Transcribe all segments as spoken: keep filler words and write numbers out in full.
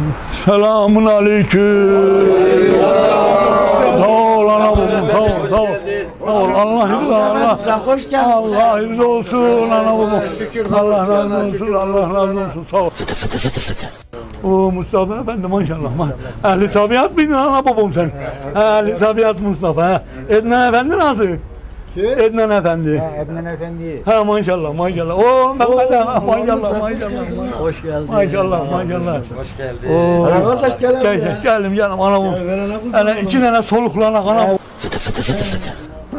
Selamun aleyküm. Sağ ol ana babam, sağ ol, sağ ol. Sağ ol, Allah razı olsun. Hoş geldin. Allah razı olsun ana babam. Allah razı olsun, Allah razı olsun, sağ ol. Fıtı fıtı fıtı fıtı. Oo Mustafa Efendi maşallah. Ehli tabiat mıydın ana babam sen? Ehli tabiat Mustafa. Ha. Ednan Efendi nasıl? Ednan Efendi. Ha, Ednan Efendi. Ha maşallah maşallah. Oo Mehmet Efendi maşallah maşallah. Hoş geldin. Maşallah maşallah. Hoş geldin. Oo. Ana kardeş gel Gel gel geldim canım anam. Ana iki tane soluklanak anam. Fıtı fıtı fıtı fıtı.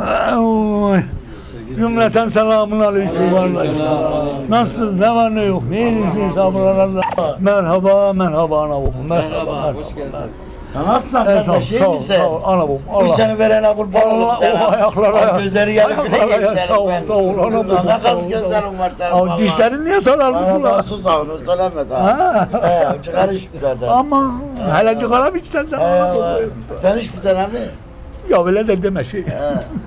Oy. Cümleten selamun aleyküm vallahi. Nasılsın? Ne var ne yok? Neyiniz sabırlar? Merhaba, merhaba ana babam. Merhaba, hoş geldin. Nasılsın kardeş? Şey misin? Sağ ol, ana babam. Bu seni verene kurban Allah, olurum sana. o ayaklara. Gözleri yarım bile Ayaklara, yeter. sağ ol, sağ ol, ana babam. Ne kas gözlerin var senin Abi valla. dişlerin niye sararmış Bana ulan? da sus ağını söyleme daha. Ha. He, çıkar iş bir tane. Ama hele çıkara bir sen He, sen iş bir tane mi? Ya öyle de deme şey. He.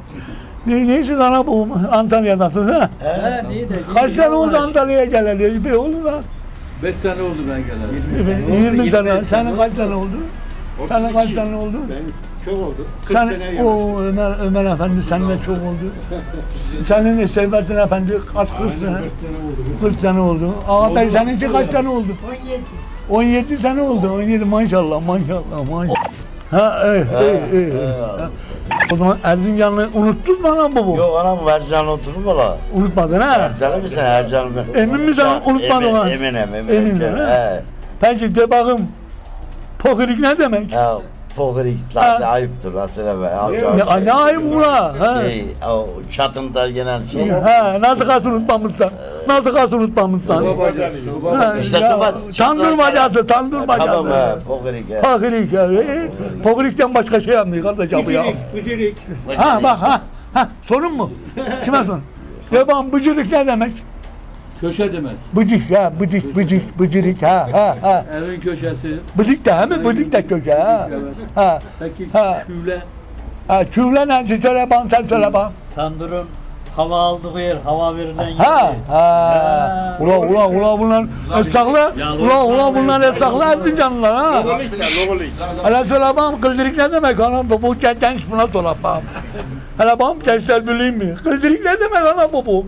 Ne, neysiz ana babam? Antalya'dasınız ha? He, niye de? Kaç sene oldu Antalya'ya geleli? Bir oldu da. beş sene oldu ben geleli. yirmi sene. Senin kaç sene oldu? Senin kaç sene oldu? Ben çok oldu. kırk Sen, sene o Ömer, Ömer Efendi seninle çok oldu. Senin de Seyfettin Efendi kaç kırk sene? kırk sene oldu. Ağa Bey seninki kaç sene oldu? on yedi. on yedi sene oldu. on yedi maşallah maşallah maşallah. Ha evet evet evet. O zaman Erzincan'ı unuttun mu anam babam? Yok anam Ercan oturur mu la? Unutmadın ha? Deli misin Ercan'ı ben? Emin misin unutmadın ha? Eminim eminim. Eminim ha? He. Peki de bakım. Pokerik ne demek? Ya pokerik lan de ayıptır aslında be. Ya ne ayıp ula? Ha? Şey, o çatında gelen şey. Ha, nasıl kas unutmamışsan? Nasıl kas unutmamışsan? Ha, İşte ya, kapat. tandır bacası, tandır bacası. Tamam he, pokerik he. Pokerik ya. e, Pokerikten başka şey yapmıyor kardeşim bu ya. Bıcırık. Ha bak ha. Ha sorun mu? Kime sorun? Ya bak bıcırık ne demek? Köşe demek. Bıcık ya, bıcık, bıcık, bıcırık ha ha ha. Evin köşesi. Bıcık da mi? Bıcık da köşe ha. Ha. Peki Ha. küle. Ha, küvle ne? Söyle bana, sen söyle bana. Tandırın hava aldığı yer, hava verilen yer. Ha, ha. Ula ula ula bunlar esnaflar. Ula ula bunlar esnaflar Erzincanlılar ha. Logolik. Hele söyle bana kıldirik ne demek anam bu genç buna söyle bana. Hele bana gençler bileyim mi? Kıldirik ne demek anam bu?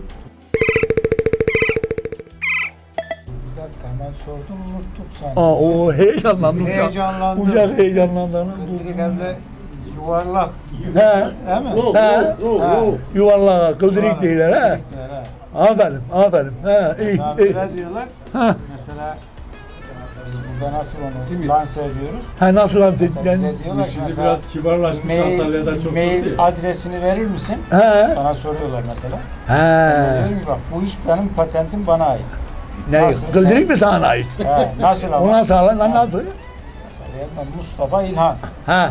Bir dakika hemen sordun unuttuk sanki. Aa o heyecanlandım. Heyecanlandım. Ucak heyecanlandım. Kıldırık evle yuvarlak. He. Değil mi? He. Ha. Yuvarlağa kıldirik değiller he. Kıldırık ha. Aferin aferin. He iyi iyi. Misafire diyorlar. Ha. Mesela biz burada nasıl onu lanse ediyoruz? Ha nasıl lan Mesela dedin? bize diyorlar ki Şimdi mesela biraz kibarlaşmış Antalya'da mail, çok mail değil. adresini verir misin? He. Bana soruyorlar mesela. He. Diyorum ki bak bu iş benim patentim bana ait. Ne? Nasıl? Kıldirik mi sana ait? He, nasıl ama? Ona sağlan lan nasıl? Mesela ben Mustafa İlhan. Ha.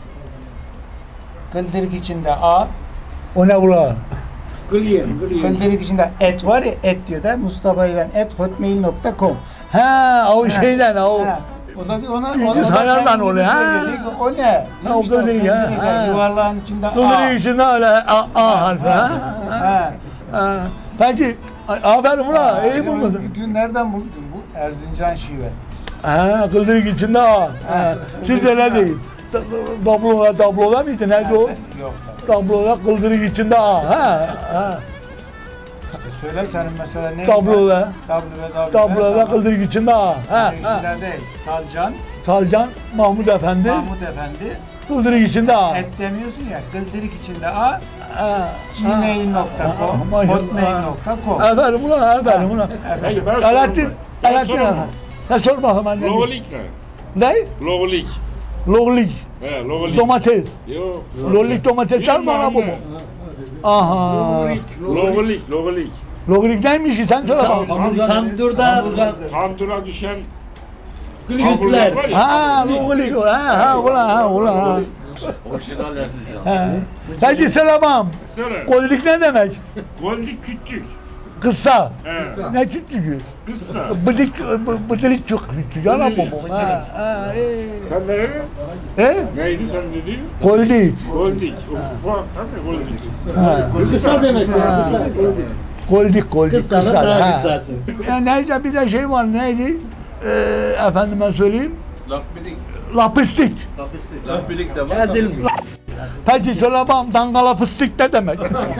Kıldırık içinde A, O ne ula? kıldırık içinde et var ya et diyor da Mustafa İlhan et hotmail nokta com. Ha o şeyden o. Ha, o da ona İngiliz ona da hayalden senin gibi oluyor, ha. söylüyor. Diyor ki, o ne? Ha, o İşte o kıldırık ya, kıldırık ha. ya, yuvarlağın içinde A. Kıldirik içinde öyle A, A harfi ha. Ha. Ha. Peki aferin ula iyi bulmadın. Dün nereden buldun bu? Erzincan şivesi. Ha kıldirik içinde A. Ha. Sizde ne değil? Tabloda tabloda mıydı neydi o? Yok tabii. Tabloda kıldirik içinde A. Ha. Ha. İşte söyle senin mesela ne? Tabloda. Tabloda. Tabloda kıldirik içinde A. Ha. Ha. İçinde değil. Salcan, Salcan Mahmut Efendi. Mahmut Efendi. Kıldirik içinde A. Et demiyorsun ya. Kıldırık içinde A. Ha. gmail nokta com, Maşallah. hotmail nokta com. Aferin ulan aferin ulan. Peki ben Alaaddin, sorayım. Ben Alaaddin sorayım. Efendi. Ha sor bakalım anne. Logolik ne? Ne? Logolik. Loglik. He, logolik. Domates. Yok. Loglik domates var mı ana bu? Aha. Logolik, logolik. Loglik neymiş ki sen söyle bakalım. Tandırda Tandıra düşen kütler. hamurlar var ya. Ha loglik. Ha ha ulan ha ulan ha. Orijinal Erzincan. Ha. Peki selamam. Söyle. Kolik ne demek? Golik küçük. Kısa. He. Ne küçücü? Kısa. Bıdık, bıdık çok küçük. Ana bu bu. Ha ha. Sen ne dedin? He? Neydi sen dediğin? Kolik. Golik. O ufak tabii golik. Ha. Kısa demek. Ha. Koldik koldik Kısanın kısa. daha ha. kısası. Ya neyse bir de şey var neydi? Ee, efendime söyleyeyim. Lakbidik. Lapistik. Lakbidik de var. Peki söyle bakalım dangala fıstık ne demek?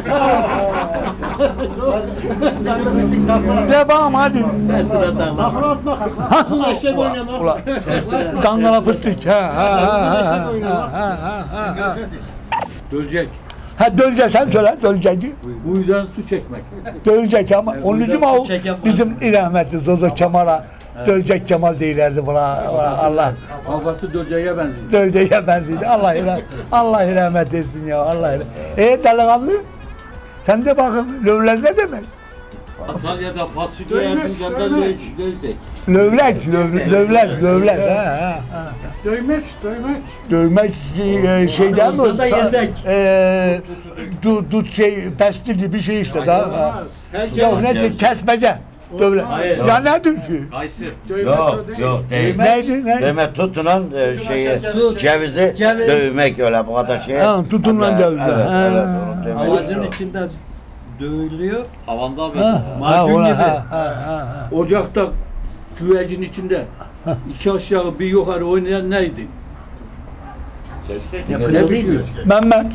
De bakalım hadi. Tersine dağlar. Ulan, dangala fıstık. Ha ha ha ha ha ha ha. Dölecek. Ha dölecek sen söyle döleceği. Bu yüzden su çekmek. Dölecek ama onun için mi o çeken var. bizim rahmetli Zozo Kemal'a dölecek Kemal değillerdi buna. buna Allah. Kafası döleceğe benziyor. Dövdeye benzedi. Allah rahmet, Allah rahmet etsin ya. Allah rahmet. E delikanlı sen de bakın lövlez ne demek? Antalya'da fasulye Erzincan'da lövecek. Lövlek, löv, lövlez, lövlez. Ha, ha, ha. Döymeç, döymeç. Dövmek e, şeyden mi? Olsa da Sa- yesek. E, dut, dut şey, pesti gibi şey işte daha. Yok ne kesmece. Dövle. Hayır. Ya nedir ki? Kayısı. Yok yok değil. Neydi? Ne? Dövme tutunan e, şeyi, Tut. cevizi Ceviz. dövmek öyle bu kadar şey. Ha, tutunla Evet, dövme. Evet, Ha. evet, onu dövmek. Ağacın içinde dövülüyor. Havanda Ha, böyle. ha, Macun ulan, gibi. ha, ha, ha, ha. Ocakta güvecin içinde iki aşağı bir yukarı oynayan neydi? Ya Ne fırıl değil mi? biliyor? Mehmet.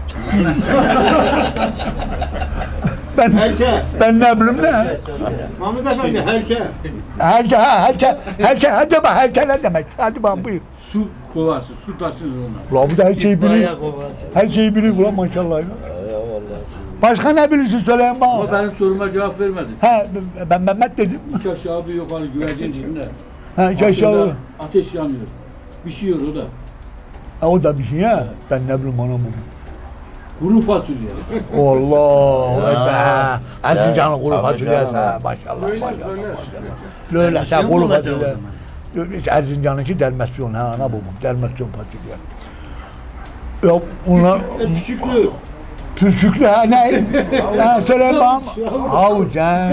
ben ben ne bileyim ne? Mahmut Efendi, herke. Herke ha herke herke hadi bak herke ne demek? Hadi bak buyur. Su kovası, su taşır ona. Ulan bu da her şeyi biliyor. Bayağı kovası. Her şeyi biliyor ulan maşallah. ya. Başka ne bilirsin söyleyin Ama bana. benim soruma cevap vermedin. Ha ben Mehmet dedim. İki aşağı bir yukarı güvecin içinde. Ha iki aşağı. Altında ateş yanıyor. Pişiyor o da. Ha, o da bir şey ya. Ben ne bileyim anam onu. Kuru fasulye. Allah ekber. Erzincan'ın kuru Tabii fasulyesi canım. ha maşallah maşallah. Söyle. Böyle sen Nasıl kuru olacak o fasulye. zaman? Öyle Erzincan'ınki dermasyon ha ana bu. Dermasyon fasulye. Yok onlar Küçüklü. püskülü ha ne? Ha söyle bana. Havuç ha.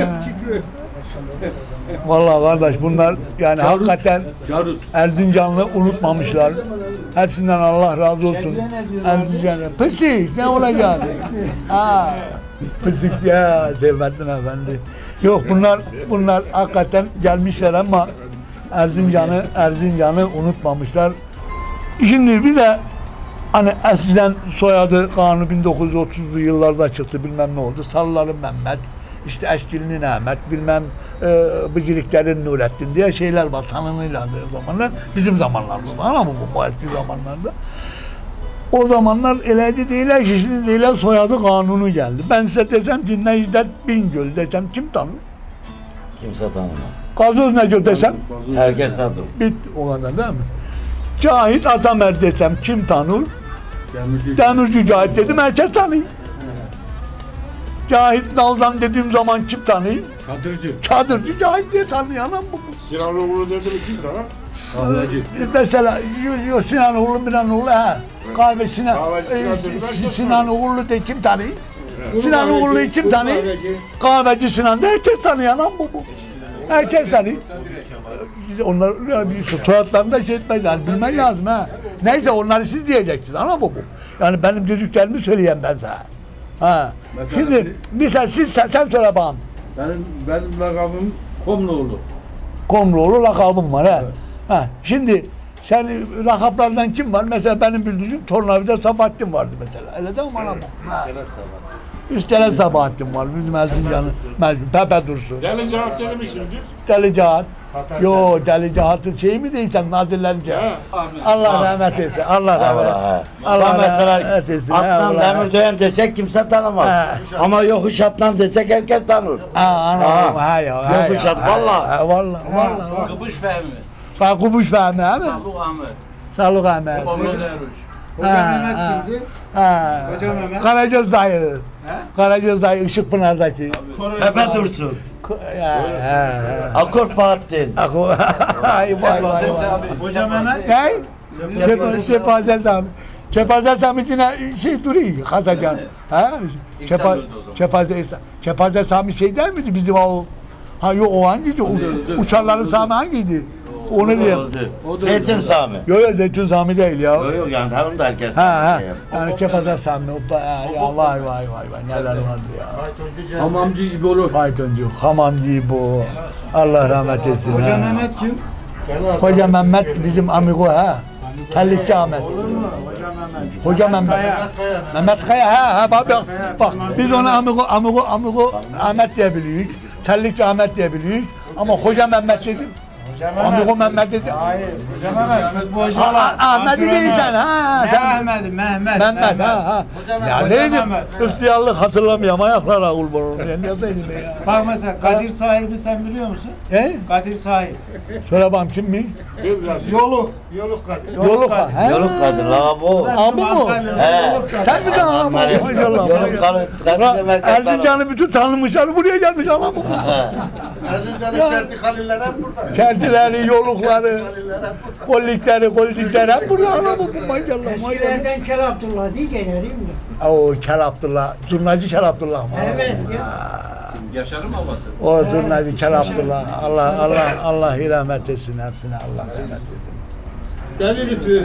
Vallahi kardeş bunlar yani Carut. hakikaten Carut. Erzincanlı unutmamışlar. Hepsinden Allah razı olsun. Erzincanlı. Pısık ne olacak? Ha. Pısık ya Seyfettin Efendi. Yok bunlar bunlar hakikaten gelmişler ama Erzincan'ı Erzincan'ı unutmamışlar. Şimdi bir de hani eskiden soyadı kanunu bin dokuz yüz otuzlu yıllarda çıktı bilmem ne oldu. Salları Mehmet, işte Eşkil'in Ahmet, bilmem e, Bıcırıklerin Nurettin diye şeyler var tanınırlardı o zamanlar. Bizim zamanlarda ama bu, bu eski zamanlarda. O zamanlar eleydi değiller ki şimdi değiller soyadı kanunu geldi. Ben size desem ki Necdet Bingöl desem kim tanır? Kimse tanımaz. Gazoz Necdet desem Herkes tanır. bit o kadar değil mi? Cahit Atamer desem kim tanır? Demirci. Demirci Cahit dedim herkes tanıyor. Cahit Naldan dediğim zaman kim tanıyor? Çadırcı. Çadırcı Cahit diye tanıyor anam bu. Sinanoğlu dedi mi kim sana? Kahveci. Mesela yo, yo, Sinan Uğurlu Minan Uğurlu ha. Kahve Sinan, Kahveci Sinan e, Dönmez Si- de Sinan Uğurlu'yu da kim tanıyor? Kuru Sinan kahveci, Uğurlu'yu kim kuru tanıyor? kahveci. Kahveci Sinan da herkes tanıyor anam bu. bu. Herkes tanıyor. Onlar ya, bir soyadlarını da şey etmez yani bilmen lazım ha. Neyse onları siz diyeceksiniz anam bu. bu. Yani benim dediklerimi söyleyeyim ben sana. Ha. Mesela- Şimdi mesela siz sen, sen söyle bakalım. Benim, benim lakabım Komluoğlu. Komroğlu lakabım var ha. Ha. Şimdi sen lakaplardan kim var? Mesela benim bildiğim Tornavida Sabahattin vardı mesela. Öyle değil mi anam? Ha. İstelen Sabahattin var. Bizim Erzincan'ın mecbur. Pepe Dursun. Deli cevap demişsindir. Deli Cahat. Yo Deli Cahat'ın şeyi mi değilsen Nazirlerince? Ha. Allah rahmet eylesin. Allah rahmet. Allah. Allah Allah mesela rahmet eylesin. Adnan Allah. Demirdoğan desek kimse tanımaz. Ha. Ama Yokuş Adnan desek herkes tanır. Ha anam. Ha. Ha ya. ha Yokuş ya, at, ha, valla. ha, Valla. Valla. Kıbrıs Fehmi. Fakubuş Fehmi ha mi? Saluk Ahmet. Saluk Ahmet. Komrol Eruş. Hoca Ha, Mehmet ha. kimdi? Ha. Hoca Mehmet. Karagöz dayı. Karagöz dayı Işıkpınar'daki. Pepe Dursun. Ya, ha, ha. Akor Bahattin. Ako. Ay vay vay vay. Hoca Mehmet. Ne? Çepaze Sami. Çepaze Sami yine şey duruyor. Kazacan. Ha? Çepa, öldü o zaman. Çepaze, Çepaze Sami şey değil miydi bizim o? Ha yok o hangiydi? O, Öldü, öldü. Uçarların Sami hangiydi? Onu diyeyim. Öldü. O da Zeytin öldü. Sami. Yok yok Zeytun Sami değil ya. Yok yok yani onu da herkes Ha ha. tanır. Yani Çepaze Sami. o- Ya, ya vay vay vay vay neler vardı ya. Hamamcı İbolo. Faytoncu, Hamamcı bu. Allah rahmet etsin. Hoca ha. Mehmet kim? Hoca Mehmet bizim amigo ha. Tellikçi Ahmet. Hoca Mehmet. Mehmet Kaya ha, ha bak, bak, bak biz onu amigo amigo amigo Ahmet diye biliyoruz. Tellikçi Ahmet diye biliyoruz. Ama Hoca Mehmet dedim. Amigo Mehmet dedim. Hayır. Hocam Mehmet futbolcu Aa, olan. Ahmet'i değilsen ha. Ne sen- Ahmet'i? Mehmet. Mehmet ha ha. Ya Hoca neydi? Mehmet. İhtiyarlık hatırlamıyorum. Ayaklara kurban olun. Ya ne diyeyim ben ya? Bak mesela Kadir sahibi sen biliyor musun? He? Kadir sahip. Söyle bakalım kim mi? Yoluk. Yoluk Kadir. Yoluk ha. he? Yoluk kadın la bu. Abi mu? He. Sen mi tanıdın ama? Maşallah. Yoluk kadın. Kadın merkez Erzincan'ı bütün tanımışlar. Buraya gelmiş ana bu. Erzincan'ın kerti kaleler hep burada. Kertileri, yolukları, Kaleler hep burada. kollikleri, koldikleri hep burada ana bu. Maşallah. Maşallah. Eskilerden Kel Abdullah değil gene değil mi? O Kel Abdullah. Zurnacı Kel Abdullah mı? Evet ya. Yaşar'ın babası. O zurnacı Kel Abdullah. Allah Allah Allah rahmet etsin hepsine. Allah rahmet etsin. Deli lütfü.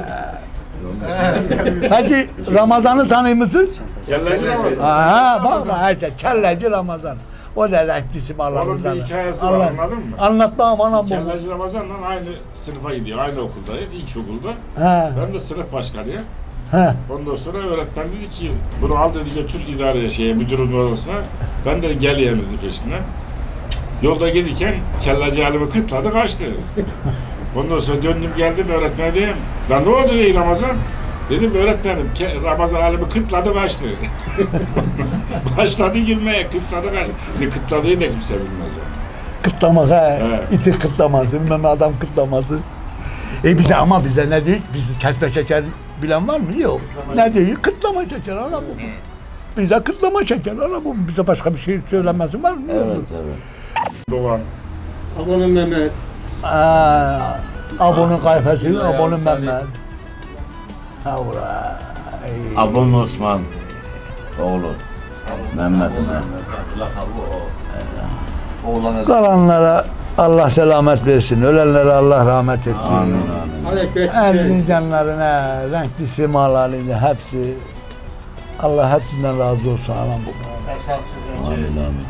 Peki Ramazan'ı tanıyor musun? Kelleci ama. Aha bak bak işte kelleci Ramazan. O da renklisi Onun Allah'ımızdan. bir hikayesi var, anladın mı? Anlat bakalım anam bu. Kelleci Ramazan'la aynı sınıfa gidiyor. Aynı okuldayız. İlkokulda. He Ben de sınıf başkanıyım. he. Ondan sonra öğretmen dedi ki bunu al dedi götür idareye şeye müdürün odasına. Ben de geleyim dedi peşinden. Yolda gelirken kelleci halimi kıtladı kaçtı. Ondan sonra döndüm geldim öğretmene diyeyim. Lan ne oldu dedi Ramazan? Dedim öğretmenim ke- Ramazan halimi kıtladı kaçtı. Başladı gülmeye kıtladı kaçtı. Ne kıtladığını da kimse bilmez yani. Kıtlamak he. Evet. İti kıtlaması, bilmem ne adam kıtlaması. E bize ama bize ne değil? Bizi kesme şeker bilen var mı? Yok. Ne değil? Kıtlama şeker ana bu. Bize kıtlama şeker ana bu. Bize başka bir şey söylemezsin var mı? Evet evet. Doğan. Abanın Mehmet. Aa, abonun kayfesi, abonun Mehmet. Ha ura. ey. Abun Osman. Oğlu. Mehmet. Mehmet. Kalanlara Allah selamet versin, ölenlere Allah rahmet etsin. Amin amin. Alek Bekçi. Erzincanlarına, renkli simalarına hepsi Allah hepsinden razı olsun anam bu. Amin amin.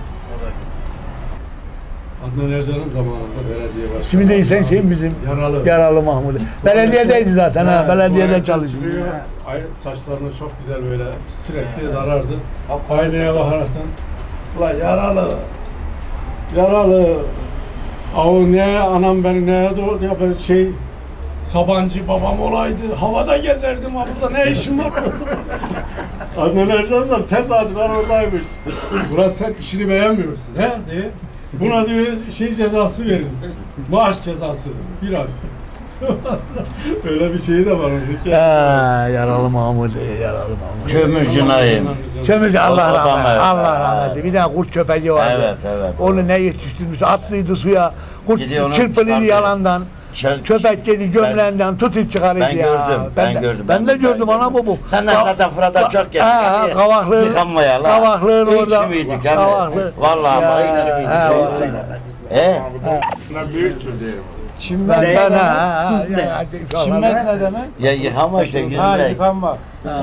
Adnan Ercan'ın zamanında belediye başkanı. Şimdi değilsen şey bizim Yaralı. Yaralı Mahmut. Belediyedeydi zaten ha, He, belediyede tuvalete çalışıyor. çıkıyor, Ay, saçlarını çok güzel böyle sürekli darardı. Aynaya bakaraktan ulan yaralı, yaralı. Avu ne anam beni neye doğru ya ben şey Sabancı babam olaydı havada gezerdim ha burada ne işim var? Adnan Ercan da tesadüfen oradaymış. Burası sen işini beğenmiyorsun he diye. Buna diyor şey cezası verin. Maaş cezası bir ay. Öyle bir şey de var oradaki. Ha, Yaralı Mahmut, ey, Yaralı Mahmut. Kömürcü Naim. Kömürcü Allah O- o da rahmet, evet, Allah evet. rahmet. Bir tane kurt köpeği vardı. Evet, evet. Onu ne yetiştirmiş, atlıydı suya. Kurt Gidiyor onu çırpınıydı çıkartıyor. yalandan. Çel- Köpek yedi gömleğinden tutup çıkarıydı Ben ya. gördüm, ben de, gördüm, Ben, ben de de gördüm gördüm. ana bu bu. Sen de Ka- Fırat'a Fırat'a ka- çok Ha, ha, geldin. kavaklığın, Yıkanmaya la. kavaklığın İlk orada. miydik hani? Kavaklı. Vallahi ama Ya, ilk miydik? ha, vallahi. He? Bunlar büyüktür diye. Çimmek Ben, ne ben, demek? ha, ha, Sus ya, ne? ya, ya, Çimmek ya. ne demek? Ya yıkama işte Ha yüzmek. yıkanmak.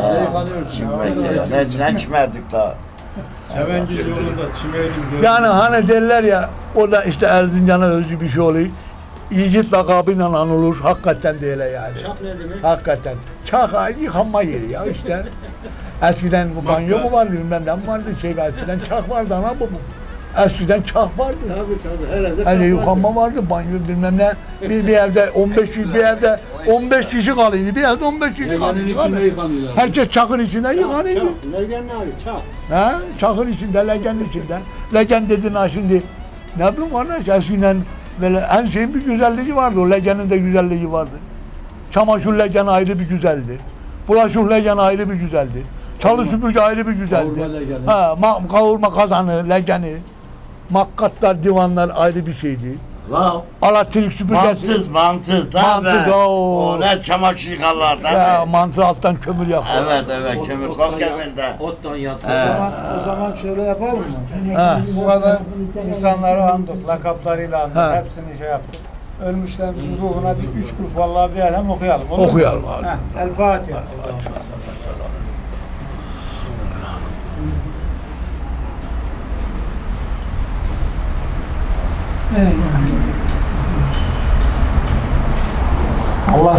Çimmek ya. Ne, ne çimerdik daha? Çevengil yolunda çimeydim gördüm. Yani hani derler ya, o da işte Erzincan'a özgü bir şey oluyor. Yiğit lakabıyla anılır, hakikaten de öyle yani. Çak ne demek? Hakikaten. Çak yıkanma yeri ya işte. Eskiden bu banyo mu vardı, bilmem ne mi vardı, şey eskiden çak vardı ana bu. Eskiden çak vardı. Tabii tabii herhalde. Hani yıkanma vardı, banyo bilmem ne. Bir, bir evde on beş bir evde on beş kişi kalıyordu. Bir evde on beş kişi Legenin kalıyordu. içinde Hani yıkanıyorlar. herkes çakın içinde yıkanıyordu. Çak. Legen ne abi? Çak. Ha? Çakır içinde, legen içinde. Legen dedin ha şimdi. Ne bileyim kardeş, eskiden böyle her şeyin bir güzelliği vardı. O legenin de güzelliği vardı. Çamaşır legen ayrı bir güzeldi. Bulaşık legen ayrı bir güzeldi. Çalı süpürge ayrı bir güzeldi. Kavurma legeni. Ha, ma- kavurma kazanı, legeni. Makkatlar, divanlar ayrı bir şeydi. La Alatrik süpürgesi. mantız mantız da Mantız, be. oo. O ne çamaşır yıkarlar da Ya be. mantı alttan kömür yakıyor. Evet evet kömür kok kömürde. Ottan yaslı. O zaman, o zaman şöyle yapalım mı? Ha. Bu kadar insanları andık, lakaplarıyla andık, Ha. hepsini şey yaptık. Ölmüşlerimizin ruhuna bir üç kul vallahi bir elham okuyalım. olur mu? Okuyalım abi. Heh, El Fatiha.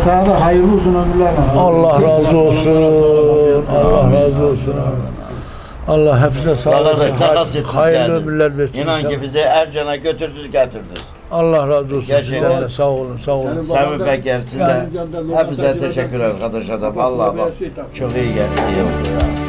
sana da hayırlı uzun ömürler nasip. Allah razı olsun. Allah razı olsun. Allah hepsine sağlık. Arkadaş nasıl ettik Hayırlı yani? ömürler versin. İnan ki bizi Ercan'a götürdünüz getirdiniz. Allah razı olsun. Gerçekten. Sizden de sağ olun, sağ olun. Sami Peker size hepinize teşekkür arkadaşlar. Vallahi bak çok iyi geldi. İyi oldu ya.